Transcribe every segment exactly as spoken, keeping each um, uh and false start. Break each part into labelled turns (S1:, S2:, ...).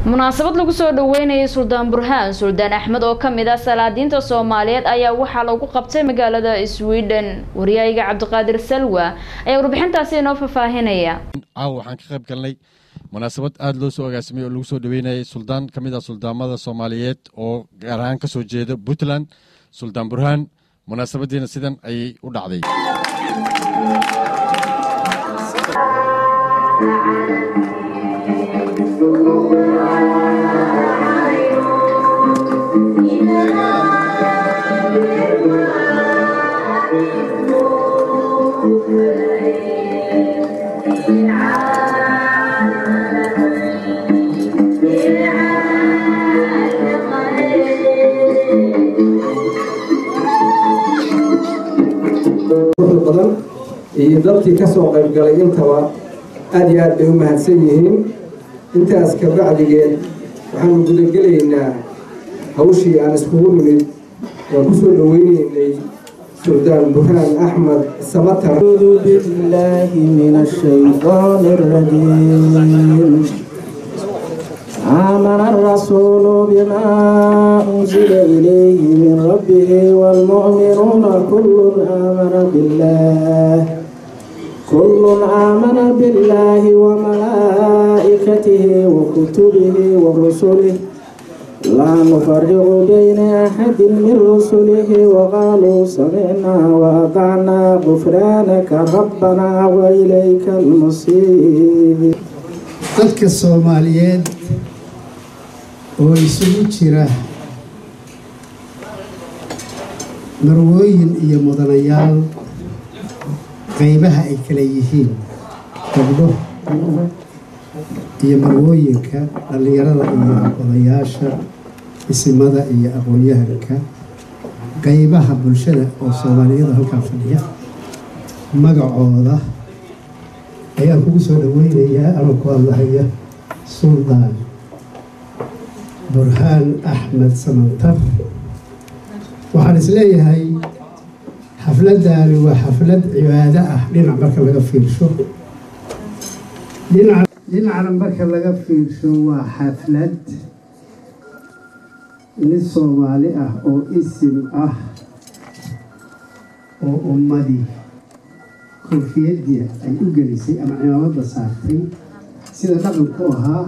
S1: munaasabad lagu soo dhaweynayay Suldaan Burhaan Suldaan Axmed oo kamid ah salaadiinta Soomaaliyeed ayaa waxa lagu qabtay magaalada Sweden. Wariyayga Cabdiqaadir Salwa ayaa warbixintaasi inoo faafahinaya.
S2: Caaw waxaan ka qayb galnay munaasabad aad loo soo agaasimay oo lagu soo dhaweynayay Suldaan kamid ah suldaamada Soomaaliyeed oo gaar ahaan ka soo jeeda Puntland. Suldaan Burhaan munaasabadiina sidan ay u dhacday.
S3: iyo dadkii ka soo qayb galay intaba aad iyo aad bay u mahadsan yihiin. intaas ka bacdigeed waxaan guda gelaynaa hawshii aan iskugu nimid oo ku soo dhaweynaynay Suldaan Burhaan Axmed Samatar.
S4: أعوذ بالله من الشيطان الرجيم. آمن الرسول بما أنزل إليه من ربه والمؤمنون كل آمن بالله كل آمن بالله وملائكته وكتبه ورسله لا نفرق بين أحد من رسله وقالوا سمعنا وأطعنا غفرانك ربنا وإليك المصير.
S5: dadka Soomaaliyeed oo isugu jira marwooyin iyo mudanayaal qaybaha ay kala yihiin gabdho iyo marwooyinka dhalinyarada iyo odayaasha isimada iyo aqoonyahanka qaybaha bulshada oo Soomaaliyeed halka fadhiya magacooda ayaan kugu soo dhaweynayaa ama ku hadlaya Suldaan Burhaan Axmed Samatar. waxaan isleeyahay xafladani waa xaflad cibaado ah dhinac marka laga fiirsho dhinac dhinacna marka laga fiirsho waa xaflad nin Soomaali ah oo isim ah oo ummadii koofiyadii ay u gelisay ama cimaamada saartay sida dhaqanku ahaa.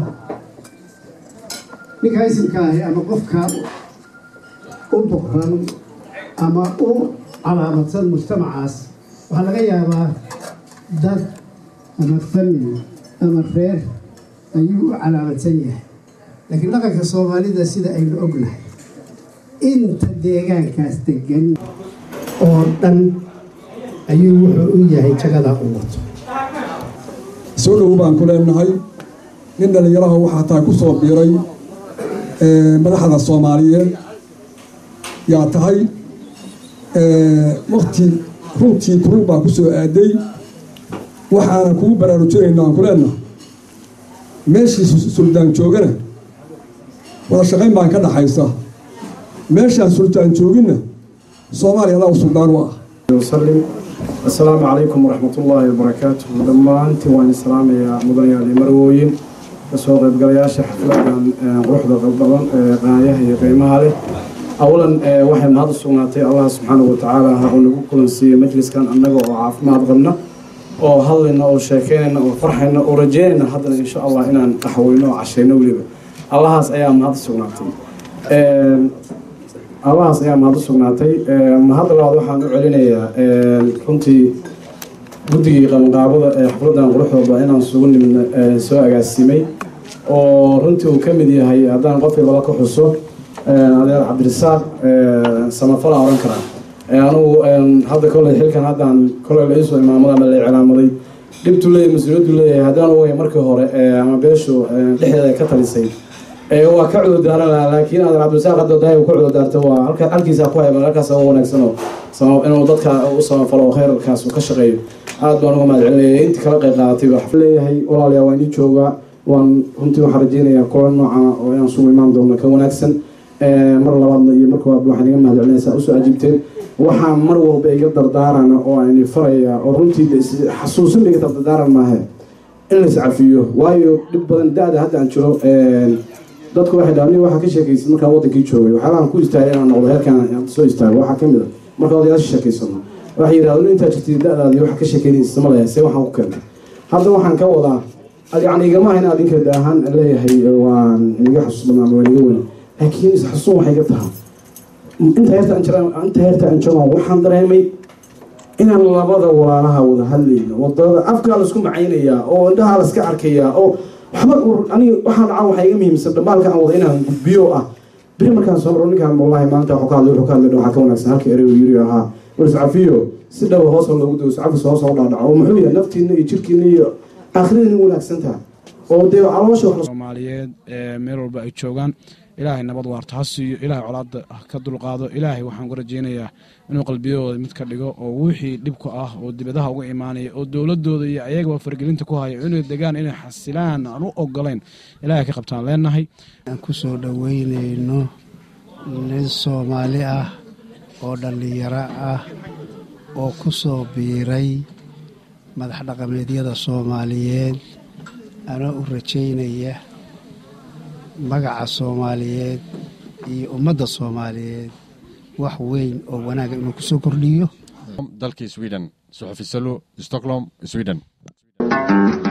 S5: ninka isimkaahi ama qofka u boqran ama u calaamadsan mujtamacaas waxaa laga yaabaa dad ama family ama reer ayuu u calaamadsan yahay, laakiin dhaqanka Soomaalida sida aynu ognahay inta deegaankaas degan oo dhan ayuu wuxuu u yahay jagada u wato.
S6: soo dhow baan ku leenahay nin dhalinyaraha waxaa taa ku soo biiray madaxda Soomaaliyeed yaa tahay waqti runtii kurub baa ku soo aaday. waxaana kugu baraarujinaynaa aan ku leenahay meeshii Suldaan joogana wada shaqayn baan ka dhaxaysa, meeshaan Suldaan jooginna Soomaaliya adaa Suldaan u ah.
S7: السلام عليكم ورحمة الله وبركاته. لما أنت وين سلام يا مدنيا المرويين سوق الجرياش حفلة روح ذا قبضان غاية هي قيمة عليه. أولا واحد من هذا السنة الله سبحانه وتعالى هؤلاء كل سي مجلس كان النجوا وعاف ما ضغنا وهلنا وشاكينا وفرحنا ورجينا هذا إن شاء الله إن تحولنا عشرين وليبة الله هذا أيام هذا السنة الله أيام هذا السناتي ما هذا الواحد وحنا علينا كنتي بدي قام قابض حفلنا نروح وبقينا نسوون من سواء جاسمي ورنتي وكمدي هي هذا نقفل ولا كحصو هذا عبد الرزاق سمافلا ورنكرا أنا هذا كل الحين كان هذا كل العيسو ما مضى من الإعلام مضي جبت لي مسؤولية لي هذا هو يمرك هو أنا بيشو لحية كتر السيد waa ka cudur daarana, laakiin aad Cabdirasaaq hadda daay ku cudur daarto waa halka halkiisa ku hayba halkaas oo wanaagsan oo sabab inuu dadka u samafalo khayrkaas uu ka shaqeeyo. aad baan uga mahadcelinayaa inta kala qayb qaadatay. waxaan leeyahay walaalayaal waan idin joogaa, waan runtii waxaan rajeynayaa kulan noocan oo aan soo imaan doono ka wanaagsan. mar labaad iyo mar koowaad waxaan iga mahadcelinaysaa u soo ajibteen. waxaan mar walba iga dardaarana oo aan farayaa oo runtii xasuusin iga dardaaran maahay in la iscafiyo, waayo dib badan daada hadda aan jiro dadku waxay dhahaan waxa ka sheekaysan markaa wadankii joogay waxaan ku istaagay inaan noqdo heerkan soo istaago waxa kamid ah marka odayaasha sheekaysano waxa yiraahdeen inta jirtay da'daadii waxa ka sheekaynaysa malaha see waxaan ku keenay hadda waxaan ka wadaa yani igama hayna adinka daahan leeyahay waan iga xasuusnaa waan iga weyn laakiin xasuus waxay ka tahay inta heerta aan jiraan inta heerta aan joogo waxaan dareemay inaan labada walaalaha wada hadlayno wadada afka la isku macaynaya oo indhaha la iska arkaya oo waxba aniga waxaan dhaca waxa iga muhiimsan dhamaalka aan wada inaan gudbiyo ah bari markaan soo maro ninkaan wallahi maanta waxa ka hadlay waxa ka hadlay waxa ka wanaagsan halka erey yiri ahaa warsafiyo si dhaw hoos loogu dhow sacafis hoos oo dhaadhaco oo muxuu yahay naftiina iyo jirkiina iyo aakhirina wanaagsan tahay oo dee caloosha
S8: Soomaaliyeed ee meel walba ay joogaan ilaahay nabad waarta ha siiyo ilaahay colaadda ka dulqaado ilaahay waxaan ku rajeynayaa inuu qalbiyadooda mid ka dhigo oo wixii dhib ku ah oo dibadaha uga imaanaya oo dawladooda iyo ayaga fargelinta ku haya inay degaan inay xasilaan aan u ogoleen ilaahay ka qabtaan leenahay
S9: aan ku soo dhaweynayno nin Soomaali ah oo dhalinyaro ah oo ku soo biiray madax dhaqameedyada Soomaaliyeed ana u rajeynaya magaca Soomaaliyeed iyo ummadda Soomaaliyeed wax weyn oo wanaag inuu ku soo kordhiyo
S2: dalka Sweden suxufi Salo Stockholm Sweden